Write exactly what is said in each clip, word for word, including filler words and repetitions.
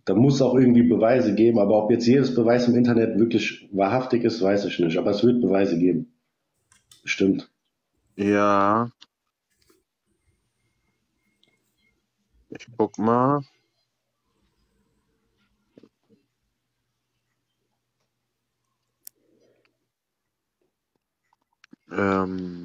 Da muss auch irgendwie Beweise geben, aber ob jetzt jedes Beweis im Internet wirklich wahrhaftig ist, weiß ich nicht. Aber es wird Beweise geben. Bestimmt. Ja, ich guck mal. Ähm,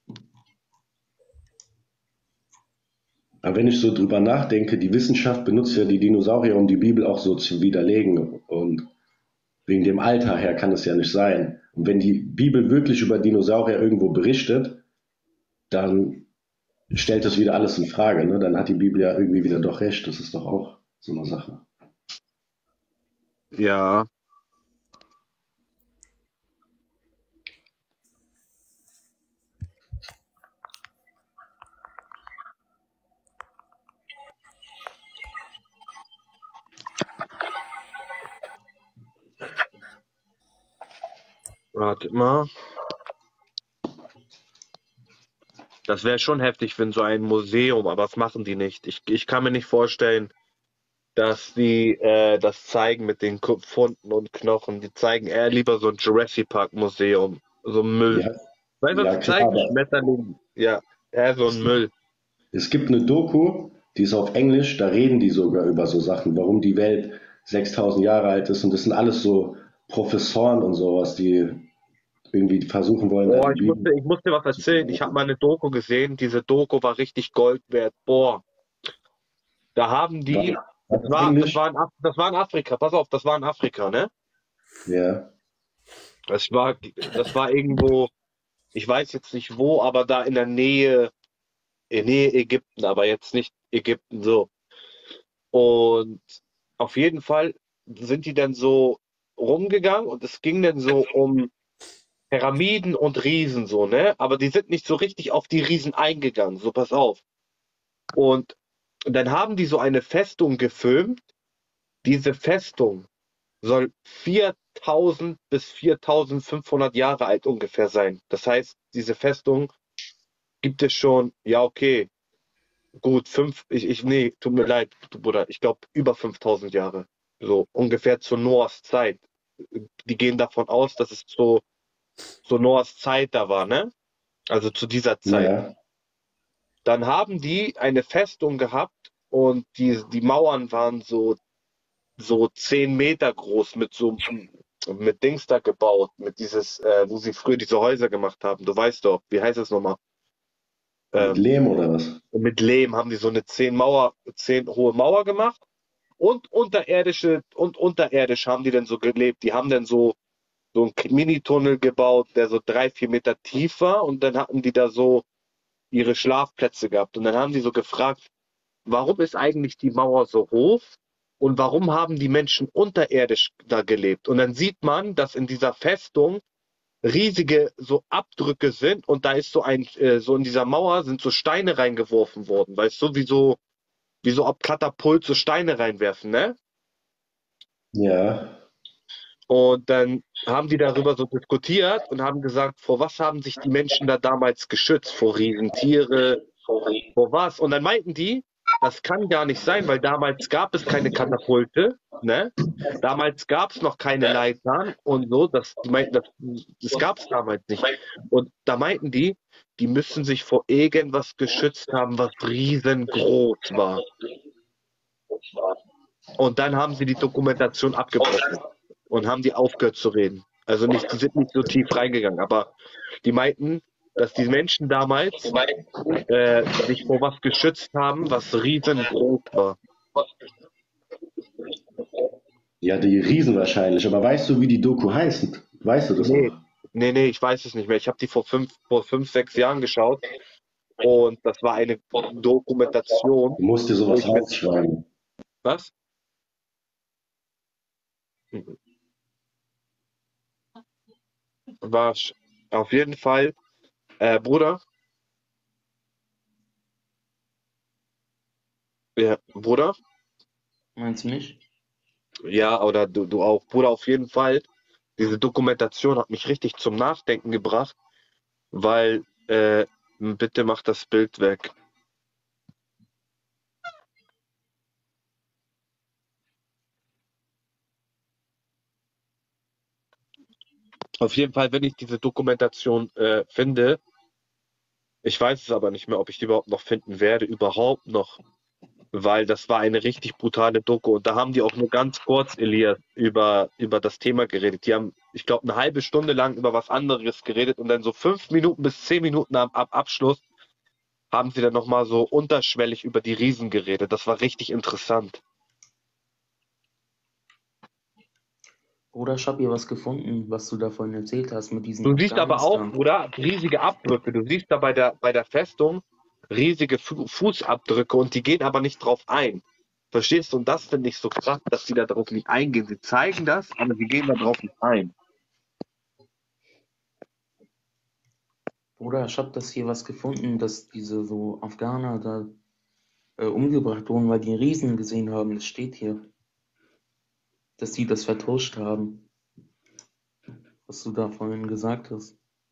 Aber wenn ich so drüber nachdenke, die Wissenschaft benutzt ja die Dinosaurier, um die Bibel auch so zu widerlegen. Und wegen dem Alter her kann es ja nicht sein. Und wenn die Bibel wirklich über Dinosaurier irgendwo berichtet, dann stellt das wieder alles in Frage. Ne? Dann hat die Bibel ja irgendwie wieder doch recht. Das ist doch auch so eine Sache. ja, warte mal. Das wäre schon heftig, wenn so ein Museum, aber das machen die nicht. Ich, ich kann mir nicht vorstellen, dass die äh, das zeigen mit den Ku- Funden und Knochen. Die zeigen eher lieber so ein Jurassic Park Museum, so Müll. Ja, Weißt du, was ja die klar, zeigen? aber Schmetterling. Ja, eher so ein es gibt, Müll. es gibt eine Doku, die ist auf Englisch, da reden die sogar über so Sachen, warum die Welt sechstausend Jahre alt ist. Und das sind alles so Professoren und sowas, die irgendwie versuchen wollen, da Oh, die ich Bibel musste, ich musste dir was zu erzählen. Ich habe mal verbreiten. eine Doku gesehen. Diese Doku war richtig Gold wert. Boah, da haben War, die, war das das war, das Englisch? war in, Af das war in Afrika. Pass auf, das war in Afrika, ne? Ja, Das war, das war irgendwo, ich weiß jetzt nicht wo, aber da in der Nähe, in Nähe Ägypten, aber jetzt nicht Ägypten so. Und auf jeden Fall sind die dann so rumgegangen und es ging dann so um Pyramiden und Riesen so, ne? Aber die sind nicht so richtig auf die Riesen eingegangen. So, pass auf. Und dann haben die so eine Festung gefilmt. Diese Festung soll viertausend bis viertausendfünfhundert Jahre alt ungefähr sein. Das heißt, diese Festung gibt es schon, ja, okay, gut, fünf, ich, ich, nee, tut mir leid, du Bruder, ich glaube über fünftausend Jahre. So ungefähr zu Noahs Zeit. Die gehen davon aus, dass es so, so Noahs Zeit da war, ne? Also zu dieser Zeit. ja, Dann haben die eine Festung gehabt und die, die Mauern waren so, so zehn Meter groß mit so, mit Dings da gebaut, mit dieses, äh, wo sie früher diese Häuser gemacht haben. Du weißt doch, wie heißt das nochmal? mit Ähm, Lehm oder was? mit Lehm haben die so eine zehn Mauer, zehn hohe Mauer gemacht. Und unterirdische, und unterirdisch haben die dann so gelebt. Die haben dann so, so einen Mini-Tunnel gebaut, der so drei, vier Meter tief war. Und dann hatten die da so ihre Schlafplätze gehabt. Und dann haben die so gefragt, warum ist eigentlich die Mauer so hoch? Und warum haben die Menschen unterirdisch da gelebt? Und dann sieht man, dass in dieser Festung riesige so Abdrücke sind und da ist so ein, äh, so in dieser Mauer sind so Steine reingeworfen worden, weißt du, wie so, wie so ab Katapult so Steine reinwerfen, ne? Ja, Und dann haben die darüber so diskutiert und haben gesagt, vor was haben sich die Menschen da damals geschützt? Vor Riesentiere, vor was? Und dann meinten die, das kann gar nicht sein, weil damals gab es keine Katapulte, ne? Damals gab es noch keine Leitern und so. Das, die meinten, das, das gab es damals nicht. Und da meinten die, die müssen sich vor irgendwas geschützt haben, was riesengroß war. Und dann haben sie die Dokumentation abgebrochen und haben die aufgehört zu reden. Also nicht, die sind nicht so tief reingegangen, aber die meinten, dass die Menschen damals äh, sich vor was geschützt haben, was riesengroß war. ja, die Riesen wahrscheinlich. Aber weißt du, wie die Doku heißt? Weißt du das Nee, noch? nee, nee, ich weiß es nicht mehr. Ich habe die vor fünf, vor fünf, sechs Jahren geschaut und das war eine Dokumentation, Du musst dir wo sowas ich mit, rausschreiben. was? War sch- auf jeden Fall, äh, Bruder, ja, Bruder, Meinst du nicht? ja, oder du, du auch, Bruder, auf jeden Fall. Diese Dokumentation hat mich richtig zum Nachdenken gebracht, weil, äh, bitte mach das Bild weg. Auf jeden Fall, wenn ich diese Dokumentation äh, finde, ich weiß es aber nicht mehr, ob ich die überhaupt noch finden werde, überhaupt noch, weil das war eine richtig brutale Doku und da haben die auch nur ganz kurz, Elias, über, über das Thema geredet. Die haben, ich glaube, eine halbe Stunde lang über was anderes geredet und dann so fünf Minuten bis zehn Minuten am, am Abschluss haben sie dann nochmal so unterschwellig über die Riesen geredet. Das war richtig interessant. Bruder, ich habe hier was gefunden, was du da vorhin erzählt hast mit diesem Du siehst aber auch, Afghanistan. Bruder, riesige Abdrücke. Du siehst da bei der, bei der Festung riesige Fu Fußabdrücke und die gehen aber nicht drauf ein. Verstehst du? Und das finde ich so krass, dass die da drauf nicht eingehen. Sie zeigen das, aber sie gehen da drauf nicht ein. Bruder, ich habe das hier was gefunden, dass diese so Afghaner da äh, umgebracht wurden, weil die einen Riesen gesehen haben. Das steht hier. Dass sie das vertuscht haben, was du da vorhin gesagt hast.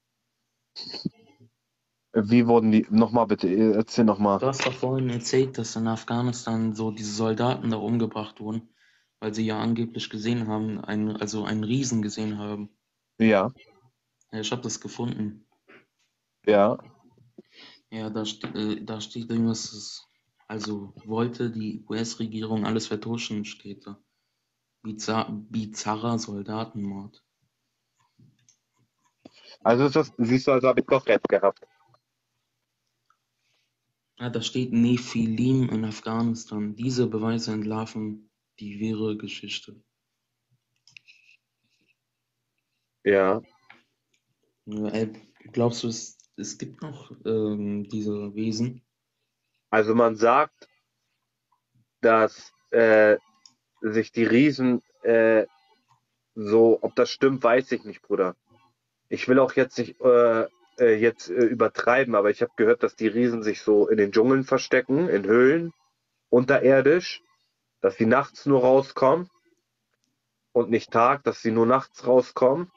Wie wurden die, nochmal bitte, erzähl nochmal. Du hast doch vorhin erzählt, dass in Afghanistan so diese Soldaten da umgebracht wurden, weil sie ja angeblich gesehen haben, einen, also einen Riesen gesehen haben. Ja, Ja, ich habe das gefunden. ja. Ja, da, ste äh, da steht irgendwas, das- also wollte die U S-Regierung alles vertuschen, steht da. Bizar bizarrer Soldatenmord. Also ist das, siehst du, also habe ich doch recht gehabt. Ja, da steht Nephilim in Afghanistan. Diese Beweise entlarven die wahre Geschichte. Ja. Ja, ey, glaubst du, es, es gibt noch ähm, diese Wesen? Also man sagt, dass äh, sich die Riesen äh, so, ob das stimmt, weiß ich nicht, Bruder. Ich will auch jetzt nicht äh, äh, jetzt äh, übertreiben, aber ich habe gehört, dass die Riesen sich so in den Dschungeln verstecken, in Höhlen, unterirdisch, dass sie nachts nur rauskommen und nicht Tag, dass sie nur nachts rauskommen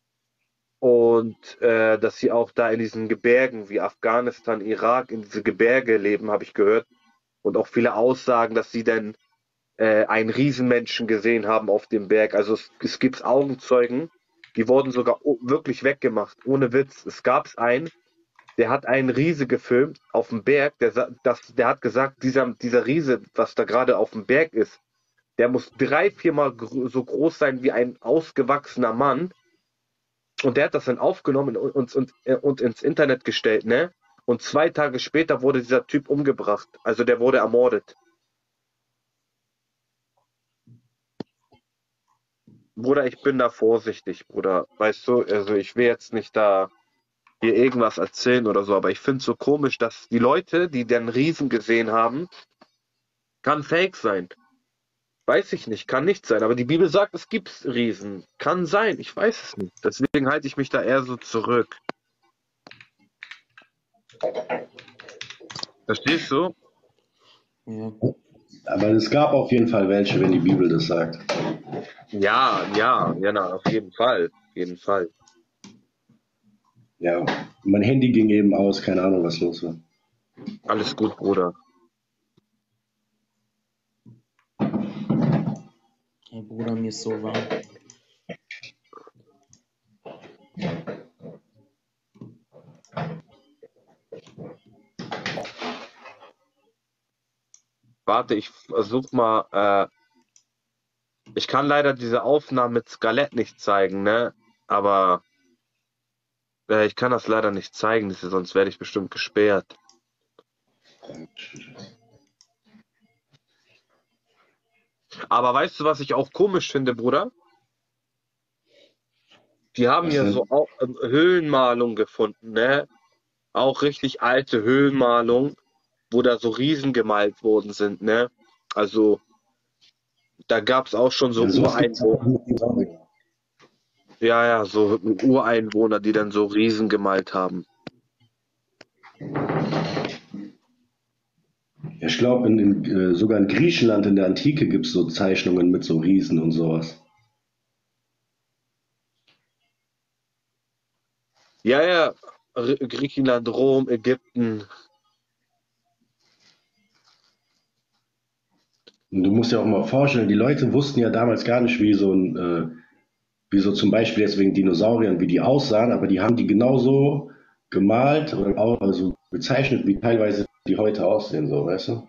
und äh, dass sie auch da in diesen Gebirgen wie Afghanistan, Irak, in diese Gebirge leben, habe ich gehört. Und auch viele Aussagen, dass sie dann äh, einen Riesenmenschen gesehen haben auf dem Berg. Also es, es gibt Augenzeugen, die wurden sogar o- wirklich weggemacht, ohne Witz. Es gab einen, der hat einen Riese gefilmt auf dem Berg, der, sa- das, der hat gesagt, dieser, dieser Riese, was da gerade auf dem Berg ist, der muss drei, viermal gro so groß sein wie ein ausgewachsener Mann. Und der hat das dann aufgenommen und, und, und, äh, und ins Internet gestellt, ne? Und zwei Tage später wurde dieser Typ umgebracht. Also der wurde ermordet. Bruder, ich bin da vorsichtig, Bruder. Weißt du, also ich will jetzt nicht da dir irgendwas erzählen oder so, aber ich finde es so komisch, dass die Leute, die den Riesen gesehen haben, kann fake sein. Weiß ich nicht, kann nicht sein. Aber die Bibel sagt, es gibt Riesen. Kann sein, ich weiß es nicht. Deswegen halte ich mich da eher so zurück. Verstehst du? Ja. Aber es gab auf jeden Fall welche, wenn die Bibel das sagt. Ja, ja, ja, na, auf jeden Fall. Auf jeden Fall. Ja, mein Handy ging eben aus, keine Ahnung, was los war. Alles gut, Bruder. Hey Bruder, mir ist so warm. Warte, ich versuch mal, äh, ich kann leider diese Aufnahme mit Skelett nicht zeigen, ne? Aber äh, ich kann das leider nicht zeigen, das ist, sonst werde ich bestimmt gesperrt. Aber weißt du, was ich auch komisch finde, Bruder? Die haben Was hier so denn? auch, ähm, Höhlenmalung gefunden, ne? Auch richtig alte Höhlenmalung, wo da so Riesen gemalt worden sind, ne? Also da gab es auch schon so Ja, sowas gibt es Ureinwohner, auch mit Dinosauriern. ja, ja, so Ureinwohner, die dann so Riesen gemalt haben. Ja, ich glaube, in, in, äh, sogar in Griechenland in der Antike gibt es so Zeichnungen mit so Riesen und sowas. Ja, ja, R Griechenland, Rom, Ägypten. Und du musst dir auch mal vorstellen, die Leute wussten ja damals gar nicht, wie so ein, äh, wie so zum Beispiel jetzt wegen Dinosauriern, wie die aussahen, aber die haben die genauso gemalt oder auch also gezeichnet, wie teilweise die heute aussehen, so, weißt du?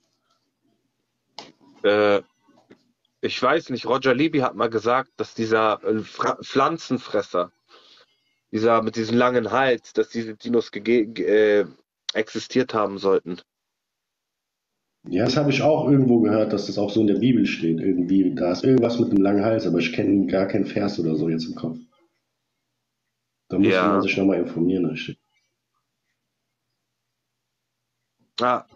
Äh, ich weiß nicht, Roger Libby hat mal gesagt, dass dieser äh, Fra Pflanzenfresser, dieser mit diesem langen Hals, dass diese Dinos gege- ge- äh, existiert haben sollten. Ja, das habe ich auch irgendwo gehört, dass das auch so in der Bibel steht. Irgendwie, da ist irgendwas mit einem langen Hals, aber ich kenne gar keinen Vers oder so jetzt im Kopf. Da müsste man Ja. sich nochmal informieren, richtig. Ah,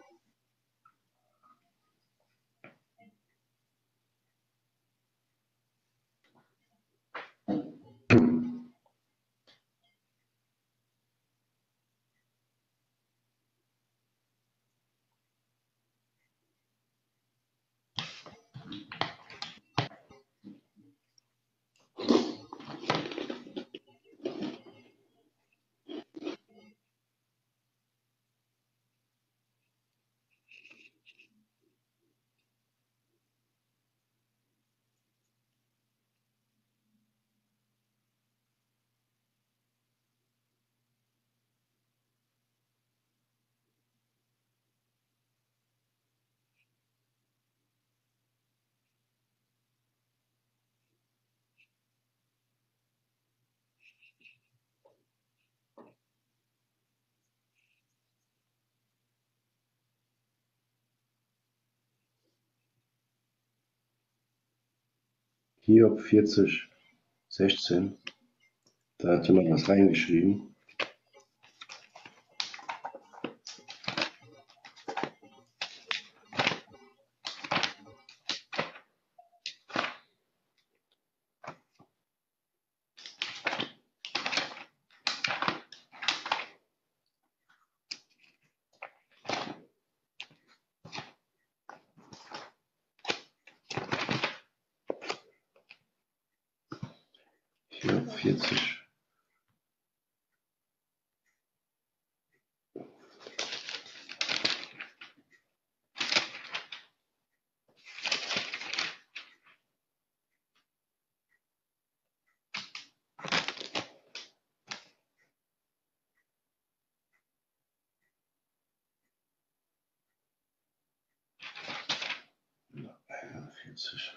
Hiob vierzig, sechzehn, da hat jemand was reingeschrieben. Hiob vierzig. vierzig.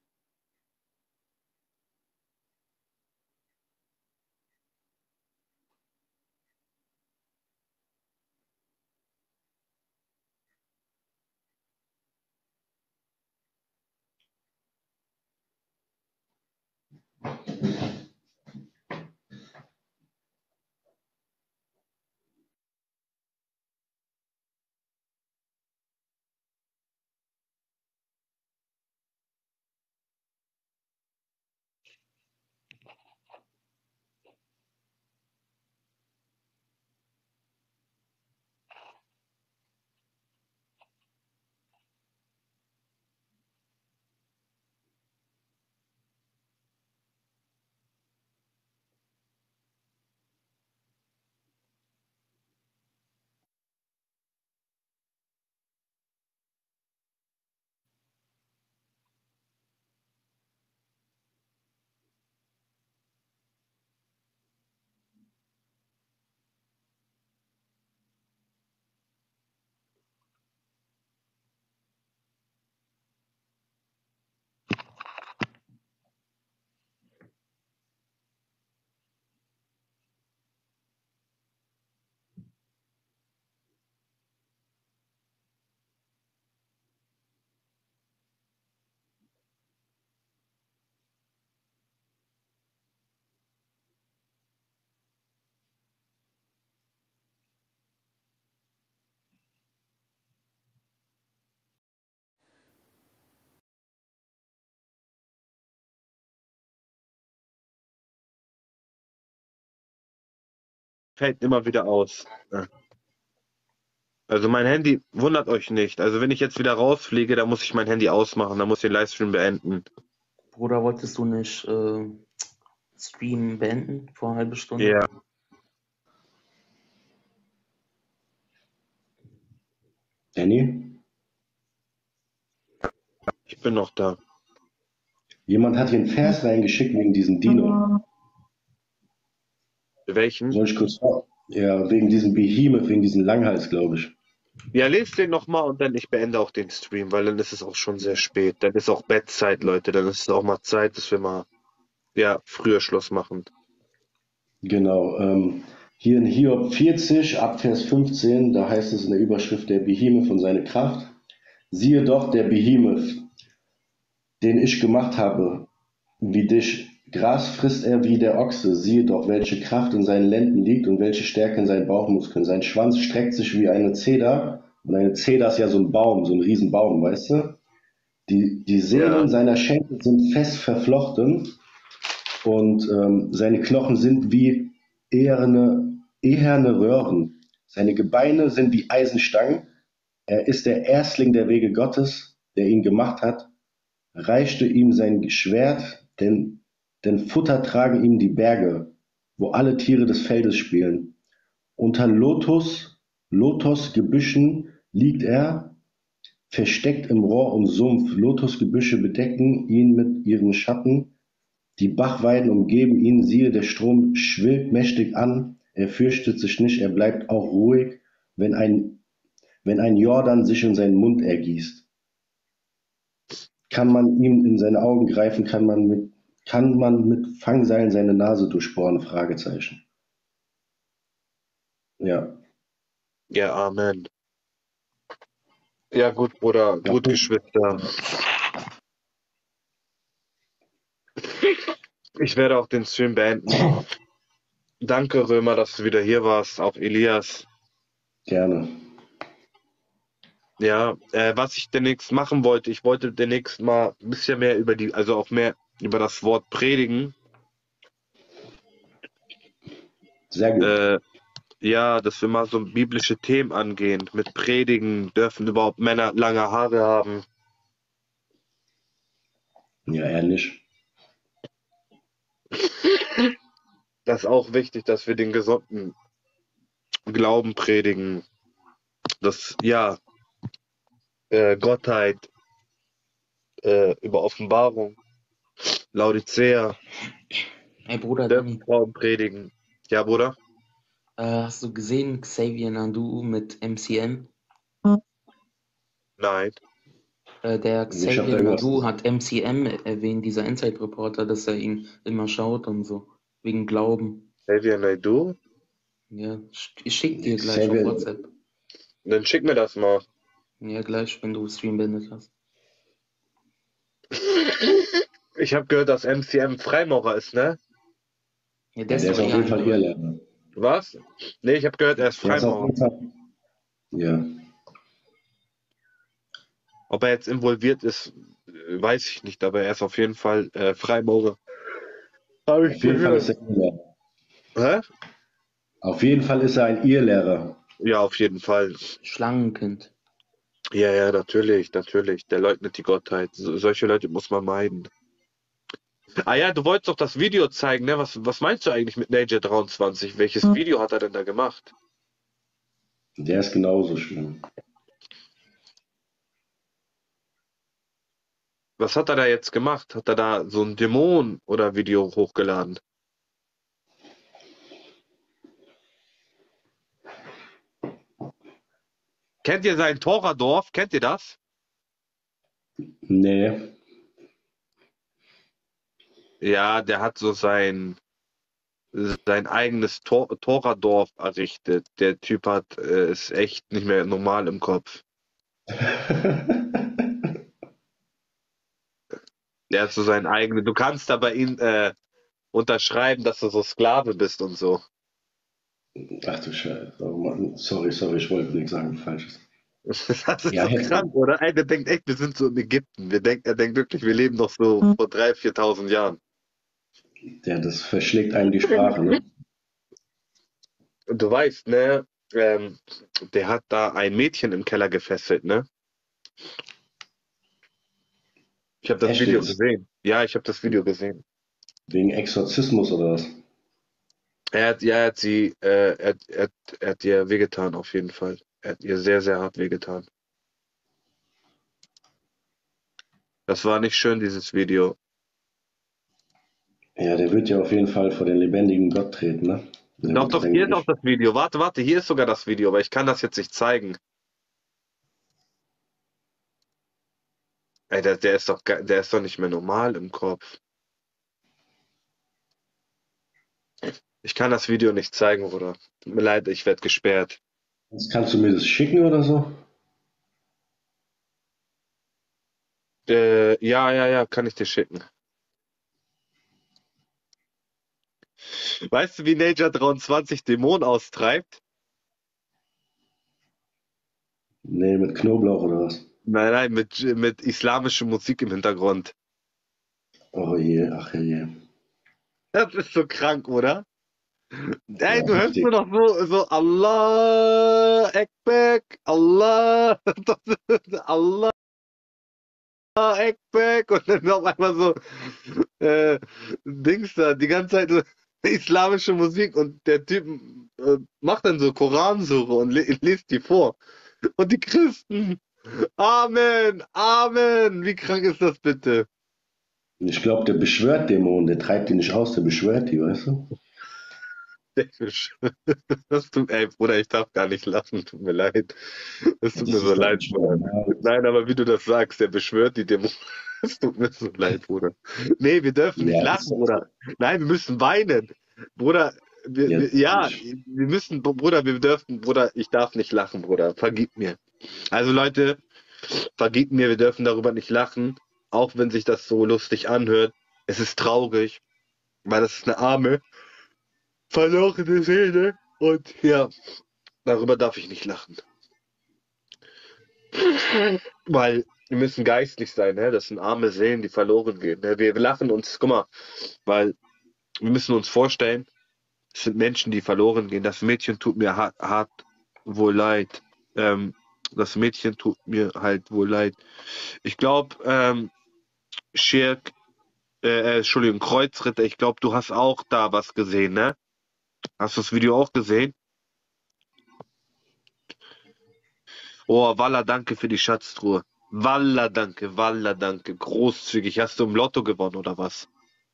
fällt immer wieder aus. Ja. Also mein Handy, wundert euch nicht. Also wenn ich jetzt wieder rausfliege, dann muss ich mein Handy ausmachen, dann muss ich den Livestream beenden. Bruder, wolltest du nicht äh, Stream beenden vor einer halben Stunde? Ja. Danny? Ich bin noch da. Jemand hat hier einen Vers reingeschickt wegen diesem Dino. Welchen? Soll ich kurz vor? Ja, wegen diesem Behemoth, wegen diesem Langhals, glaube ich. Ja, lest den nochmal und dann ich beende auch den Stream, weil dann ist es auch schon sehr spät. Dann ist auch Bettzeit, Leute. Dann ist es auch mal Zeit, dass wir mal ja, früher Schluss machen. Genau. Ähm, hier in Hiob vierzig, ab Vers fünfzehn, da heißt es in der Überschrift der Behemoth und seine Kraft. Siehe doch, der Behemoth, den ich gemacht habe, wie dich. Gras frisst er wie der Ochse. Siehe doch, welche Kraft in seinen Lenden liegt und welche Stärke in seinen Bauchmuskeln. Sein Schwanz streckt sich wie eine Zeder. Und eine Zeder ist ja so ein Baum, so ein Riesenbaum, weißt du? Die, die Ja, Sehnen seiner Schenkel sind fest verflochten und ähm, seine Knochen sind wie eherne, eherne Röhren. Seine Gebeine sind wie Eisenstangen. Er ist der Erstling der Wege Gottes, der ihn gemacht hat. Reichte ihm sein Schwert, denn, denn Futter tragen ihm die Berge, wo alle Tiere des Feldes spielen. Unter Lotus, Lotosgebüschen liegt er, versteckt im Rohr und Sumpf. Lotusgebüsche bedecken ihn mit ihren Schatten. Die Bachweiden umgeben ihn, siehe, der Strom schwillt mächtig an. Er fürchtet sich nicht, er bleibt auch ruhig, wenn ein, wenn ein Jordan sich in seinen Mund ergießt. Kann man ihm in seine Augen greifen, kann man mit, kann man mit Fangseilen seine Nase durchbohren? Fragezeichen. Ja. ja, Amen. Ja, gut, Bruder, Ja, gut, Geschwister. Ich werde auch den Stream beenden. Danke, Römer, dass du wieder hier warst. Auch Elias. gerne. Ja, äh, was ich demnächst machen wollte, ich wollte demnächst mal ein bisschen mehr über die, also auch mehr über das Wort predigen. Sehr gut. Äh, ja, dass wir mal so biblische Themen angehen. Mit Predigen, dürfen überhaupt Männer lange Haare haben? Ja, ehrlich. Das ist auch wichtig, dass wir den gesunden Glauben predigen. Das, ja, äh, Gottheit, äh, über Offenbarung, Laodicea, Ey, Bruder dürfen Danny, Frauen predigen. Ja, Bruder? äh, hast du gesehen Xavier Naidoo mit M C M? Nein. Äh, der Ich habe Xavier da irgendwas Naidoo gesehen. hat M C M erwähnt, dieser Inside-Reporter, dass er ihn immer schaut und so, wegen Glauben. Xavier Naidoo? Ja, sch- ich schick dir gleich auf Xavier, WhatsApp. Dann schick mir das mal. Ja, gleich, wenn du Stream beendet hast. Ich habe gehört, dass M C M Freimaurer ist, ne? Ja, der ja, ist der doch ist auf eher jeden Fall Anwalt. Irländer. Was? Nee, ich habe gehört, er ist Der ist auf Freimaurer. jeden Fall. Ja. Ob er jetzt involviert ist, äh, weiß ich nicht, aber er ist auf jeden Fall äh, Freimaurer. Habe ich Auf jeden Fall gehört. ist er Irlehrer. Hä? Auf jeden Fall ist er ein Irrlehrer. Ja, auf jeden Fall. Schlangenkind. Ja, ja, natürlich, natürlich. Der leugnet die Gottheit. So, solche Leute muss man meiden. Ah ja, du wolltest doch das Video zeigen, ne? Was, was meinst du eigentlich mit Nature dreiundzwanzig? Welches Video hat er denn da gemacht? Der ist genauso schlimm. Was hat er da jetzt gemacht? Hat er da so ein Dämon oder Video hochgeladen? Kennt ihr sein Toradorf? Kennt ihr das? Nee. Ja, der hat so sein, sein eigenes Tor Toradorf errichtet. Der Typ hat, äh, ist echt nicht mehr normal im Kopf. Der hat so sein eigenes. Du kannst da bei ihm äh, unterschreiben, dass du so Sklave bist und so. Ach du Scheiße. Oh Mann. Sorry, sorry, ich wollte nichts sagen, Falsches. Das ist Ja, so heftig. krank, oder? Ey, der denkt echt, wir sind so in Ägypten. Wir denken, er denkt wirklich, wir leben noch so vor dreitausend, viertausend Jahren. Ja, das verschlägt einem die Sprache, ne? Und du weißt, ne, ähm, der hat da ein Mädchen im Keller gefesselt, ne? Ich habe das Echt Video jetzt? gesehen. Ja, ich habe das Video gesehen. Wegen Exorzismus oder was? Er hat, ja, er hat sie, äh, er, er, er hat ihr wehgetan, auf jeden Fall. Er hat ihr sehr, sehr hart wehgetan. Das war nicht schön, dieses Video. Ja, der wird ja auf jeden Fall vor den lebendigen Gott treten, ne? Der Doch, wird doch, sein hier ist auch Gericht. das Video. Warte, warte, hier ist sogar das Video, aber ich kann das jetzt nicht zeigen. Ey, der, der ist doch, ge- der ist doch nicht mehr normal im Kopf. Ich kann das Video nicht zeigen, Bruder. Tut mir leid, ich werde gesperrt. Jetzt kannst du mir das schicken oder so? Äh, ja, ja, ja, kann ich dir schicken. Weißt du, wie Ninja dreiundzwanzig Dämonen austreibt? Nee, mit Knoblauch oder was? Nein, nein, mit, mit islamischer Musik im Hintergrund. Oh je, ach je. Das ist so krank, oder? Ey, Ja, du hörst nur heftig. noch so, so Allah Ekber, Allah, Allah Ekber und dann auf einmal so äh, Dings da, die ganze Zeit so islamische Musik und der Typ äh, macht dann so Koransuche und le liest die vor. Und die Christen, Amen, Amen, wie krank ist das bitte? Ich glaube, der beschwört Dämonen, der treibt die nicht aus, der beschwört die, weißt du? Das tut, ey, Bruder, ich darf gar nicht lachen, tut mir leid. Es tut mir Das so ist doch leid, nicht Bruder. normal. Nein, aber wie du das sagst, der beschwört die Dämonen. Es tut mir so leid, Bruder. Nee, wir dürfen nicht Ja, ist lachen, doch so. Bruder. Nein, wir müssen weinen. Bruder, wir, wir, Jetzt ja, nicht. wir müssen, Bruder, wir dürfen, Bruder, ich darf nicht lachen, Bruder. Vergib mir. Also Leute, vergib mir, wir dürfen darüber nicht lachen, auch wenn sich das so lustig anhört. Es ist traurig, weil das ist eine arme, verlorene Seele. Und ja, darüber darf ich nicht lachen. Weil wir müssen geistlich sein, ne? Das sind arme Seelen, die verloren gehen. Ne? Wir lachen uns, guck mal, weil wir müssen uns vorstellen, es sind Menschen, die verloren gehen. Das Mädchen tut mir hart, hart wohl leid. Ähm, das Mädchen tut mir halt wohl leid. Ich glaube, ähm, Schirk, äh, äh, Entschuldigung, Kreuzritter, ich glaube, du hast auch da was gesehen, ne? Hast du das Video auch gesehen? Oh, Walla, danke für die Schatztruhe. Walla, danke, Walla, danke. Großzügig. Hast du im Lotto gewonnen oder was?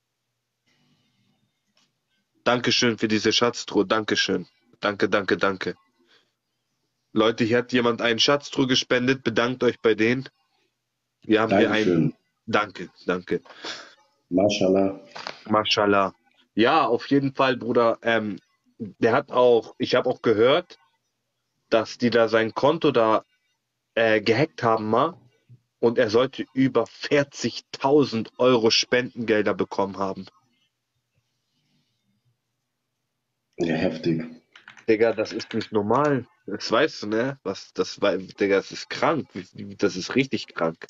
Dankeschön für diese Schatztruhe. Dankeschön. Danke, danke, danke. Leute, hier hat jemand einen Schatztruhe gespendet. Bedankt euch bei denen. Wir haben hier einen. Dankeschön. Danke, danke. Mashallah. Mashallah. Ja, auf jeden Fall, Bruder. Ähm, der hat auch, ich habe auch gehört, dass die da sein Konto da äh, gehackt haben mal und er sollte über vierzigtausend Euro Spendengelder bekommen haben. Ja, heftig. Digga, das ist nicht normal. Das weißt du, ne? Was, das war, Digga, das ist krank. Das ist richtig krank.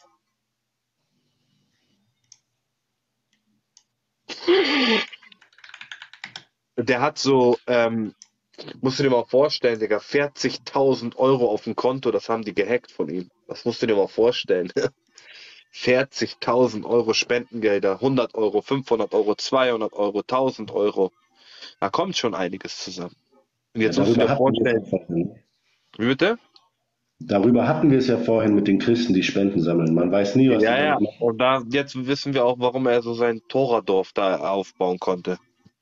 Der hat so, ähm, musst du dir mal vorstellen, Digga, vierzigtausend Euro auf dem Konto, das haben die gehackt von ihm. Das musst du dir mal vorstellen. vierzigtausend Euro Spendengelder, hundert Euro, fünfhundert Euro, zweihundert Euro, tausend Euro. Da kommt schon einiges zusammen. Und Ja, jetzt musst du darüber dir hatten wir es ja vorstellen, vorhin. wie bitte? Darüber hatten wir es ja vorhin mit den Christen, die Spenden sammeln. Man weiß nie, was die Ja, ja. damit machen. Und da, jetzt wissen wir auch, warum er so sein Toradorf da aufbauen konnte.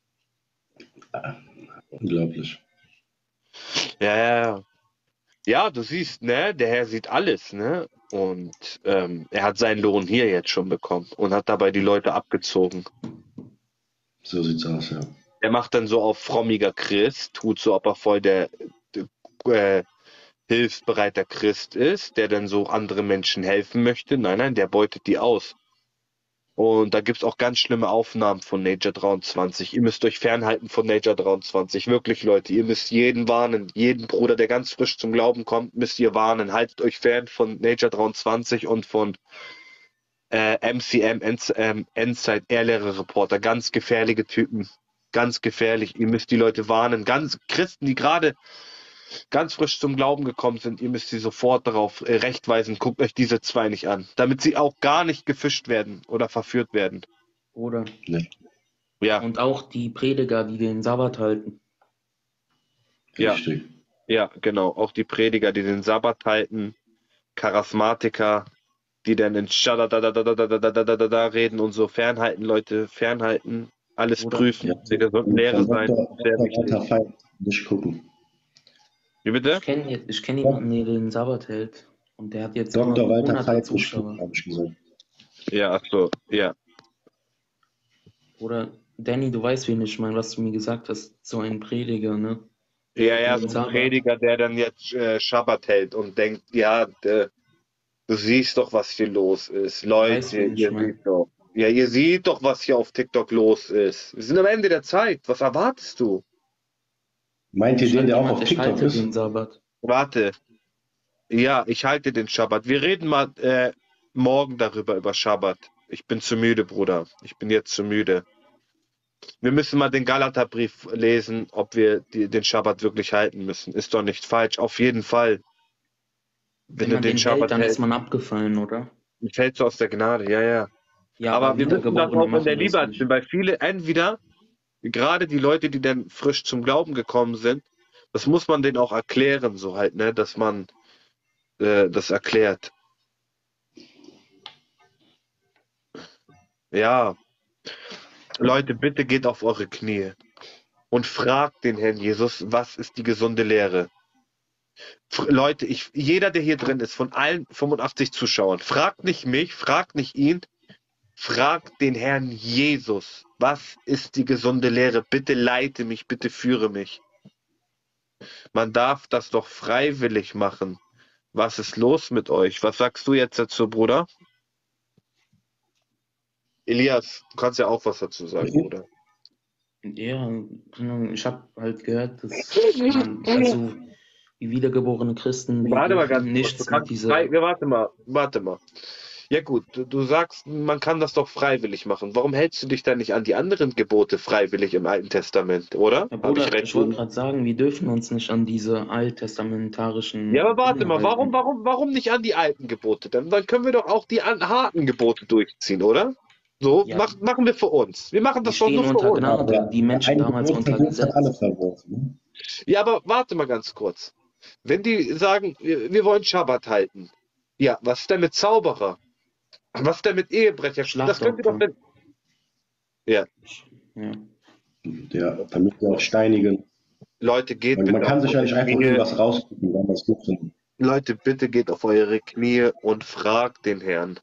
Unglaublich. Ja, ja, ja. Ja, du siehst, ne, der Herr sieht alles, ne? Und ähm, er hat seinen Lohn hier jetzt schon bekommen und hat dabei die Leute abgezogen. So sieht's aus, ja. Er macht dann so auf frommiger Christ, tut so, ob er voll der äh, hilfsbereiter Christ ist, der dann so andere Menschen helfen möchte. Nein, nein, der beutet die aus. Und da gibt's auch ganz schlimme Aufnahmen von Nature dreiundzwanzig. Ihr müsst euch fernhalten von Nature dreiundzwanzig. Wirklich, Leute, ihr müsst jeden warnen. Jeden Bruder, der ganz frisch zum Glauben kommt, müsst ihr warnen. Haltet euch fern von Nature dreiundzwanzig und von äh, M C M, End, ähm, Endzeit, Airlehrer-Reporter. Ganz gefährliche Typen. Ganz gefährlich. Ihr müsst die Leute warnen. Ganz Christen, die gerade ganz frisch zum Glauben gekommen sind, ihr müsst sie sofort darauf äh, rechtweisen, guckt euch diese zwei nicht an, damit sie auch gar nicht gefischt werden oder verführt werden. Oder? Ne, Ja, Und auch die Prediger, die den Sabbat halten. ja, richtig. ja, genau. Auch die Prediger, die den Sabbat halten, Charismatiker, die dann in Shadadadadadadadadadada reden und so fernhalten, Leute, fernhalten. alles Oder, prüfen. Ja, Die gesunden Lehre von sein, Doktor, sehr Doktor Walter wichtig. Veit nicht gucken. Wie ich bitte? kenne ich kenn Ja, jemanden, der den Sabbat hält. Und der hat jetzt immer Doktor Walter hunderte Veit nicht gucken, Zuschauer. habe ich gesagt. Ja, ach so, ja. Oder, Danny, du weißt, wen ich meine, was du mir gesagt hast. So ein Prediger, ne? Der Ja, hält ja, den so ein Sabbat. Prediger, der dann jetzt äh, Schabbat hält und denkt, ja, d- du siehst doch, was hier los ist. Du weißt, Leute, wen ich ihr meine. seht doch. Ja, ihr seht doch, was hier auf TikTok los ist. Wir sind am Ende der Zeit. Was erwartest du? Meint ihr den, Schreibt der auch jemand, auf ich TikTok halte ist? den Sabbat. Warte. Ja, ich halte den Schabbat. Wir reden mal äh, morgen darüber, über Schabbat. Ich bin zu müde, Bruder. Ich bin jetzt zu müde. Wir müssen mal den Galaterbrief lesen, ob wir die, den Schabbat wirklich halten müssen. Ist doch nicht falsch. Auf jeden Fall. Wenn Wenn du man den den hält, Schabbat dann ist hältst, man abgefallen, oder? fällst du aus der Gnade. Ja, ja. Ja, Aber aber wir müssen das Wiedergeborene auch in der machen das Liebe erzählen, nicht. weil viele entweder, gerade die Leute, die dann frisch zum Glauben gekommen sind, das muss man denen auch erklären, so halt, ne, dass man äh, das erklärt. Ja, Leute, bitte geht auf eure Knie und fragt den Herrn Jesus, was ist die gesunde Lehre? F- Leute, ich, jeder, der hier drin ist, von allen fünfundachtzig Zuschauern, fragt nicht mich, fragt nicht ihn, fragt den Herrn Jesus, was ist die gesunde Lehre? Bitte leite mich, bitte führe mich. Man darf das doch freiwillig machen. Was ist los mit euch? Was sagst du jetzt dazu, Bruder? Elias, du kannst ja auch was dazu sagen, Bruder. Ja, keine Ahnung, ich habe halt gehört, dass man, also die wiedergeborenen Christen, wir Warte mal dürfen ganz kurz. Du nichts mit kannst dieser, frei, ja, warte mal, warte mal. Ja gut, du, du sagst, man kann das doch freiwillig machen. Warum hältst du dich dann nicht an die anderen Gebote freiwillig im Alten Testament, oder? ja, Habe ich Bruder, recht? ich wollte gerade sagen, wir dürfen uns nicht an diese alttestamentarischen Ja, aber warte Dinge mal, warum, halten. warum, warum nicht an die alten Gebote? Dann, dann können wir doch auch die an, harten Gebote durchziehen, oder? So, Ja, mach, machen wir für uns. Wir machen wir das doch stehen nur für unter uns. Ja, Gnade, der, die der Menschen ein damals Gebot unter verwirft, hat alle Gesetz. verworfen. Ne? Ja, aber warte mal ganz kurz. Wenn die sagen, wir, wir wollen Schabbat halten. Ja, was ist denn mit Zauberer? Was ist denn mit Ehebrecher? Das könnt ihr doch Schlachtopfer. dann. Ja, Ja. Ja, damit wir auch steinigen. Leute, geht Man, man bitte auf kann sich ja eure nicht einfach Knie. irgendwas rausgucken, wenn man es gut findet. Leute, bitte geht auf eure Knie und fragt den Herrn.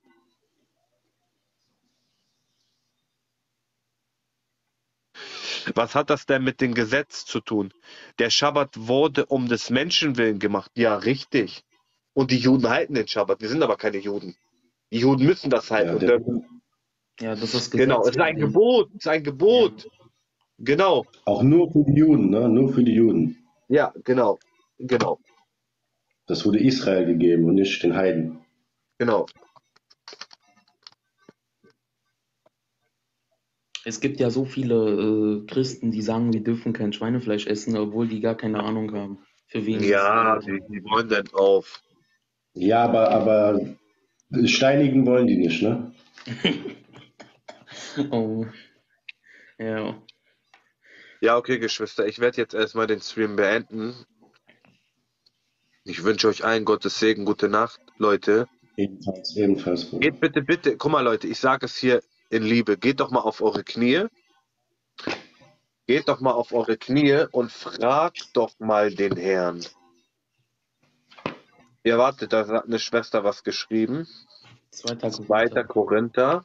Was hat das denn mit dem Gesetz zu tun? Der Schabbat wurde um des Menschen willen gemacht. Ja, richtig. Und die Juden halten den Schabbat. Wir sind aber keine Juden. Die Juden müssen das halten. Ja, Und der, dürfen. Ja, das ist Genau, Gesetz es ist bei ein denen. Gebot. Es ist ein Ja. Gebot. Genau. auch nur für die Juden, ne? Nur für die Juden. Ja, genau. Genau. Das wurde Israel gegeben und nicht den Heiden. Genau. Es gibt ja so viele äh, Christen, die sagen, wir dürfen kein Schweinefleisch essen, obwohl die gar keine Ahnung haben, für wen Ja, das. Äh, die, die wollen dann auf. Ja, aber, aber steinigen wollen die nicht, ne? oh, ja. Ja, okay, Geschwister. Ich werde jetzt erstmal den Stream beenden. Ich wünsche euch allen Gottes Segen, gute Nacht, Leute. Ebenfalls, ebenfalls. Bruder. Geht bitte, bitte, guck mal, Leute, ich sage es hier in Liebe. Geht doch mal auf eure Knie. Geht doch mal auf eure Knie und fragt doch mal den Herrn. Ja, wartet, da hat eine Schwester was geschrieben. Zweiter Zweiter Korinther. Korinther.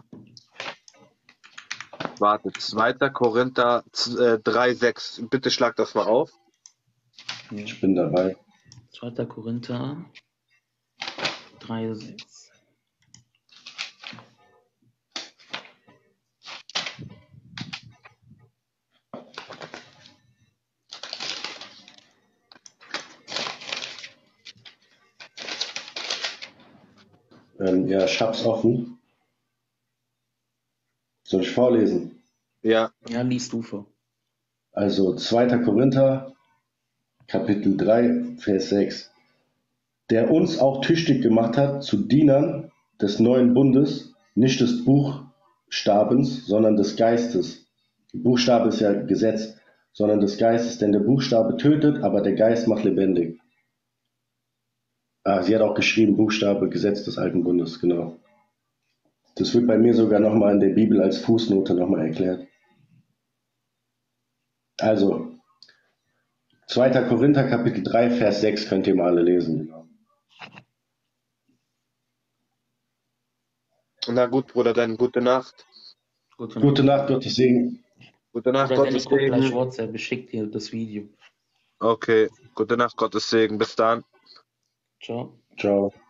Warte, zweiter Korinther äh, drei sechs. Bitte schlag das mal auf. Ja. Ich bin dabei. Zweiter Korinther drei sechs. Ähm, ja, ich hab's offen. Soll ich vorlesen? Ja, Ja, liest du vor. Also zweiter Korinther, Kapitel drei, Vers sechs. Der uns auch tüchtig gemacht hat zu Dienern des neuen Bundes, nicht des Buchstabens, sondern des Geistes. Buchstabe ist ja Gesetz, sondern des Geistes, denn der Buchstabe tötet, aber der Geist macht lebendig. Ah, sie hat auch geschrieben, Buchstabe, Gesetz des alten Bundes, genau. Das wird bei mir sogar nochmal in der Bibel als Fußnote nochmal erklärt. Also, zweiter Korinther, Kapitel drei, Vers sechs könnt ihr mal alle lesen. Na gut, Bruder, dann gute Nacht. Gute Gute Nacht, Gottes Segen. Gute Nacht, Oder Gottes Dennis, guck gleich Segen. WhatsApp, ich schick dir das Video. Okay, gute Nacht, Gottes Segen. Bis dann. Ciao. Ciao.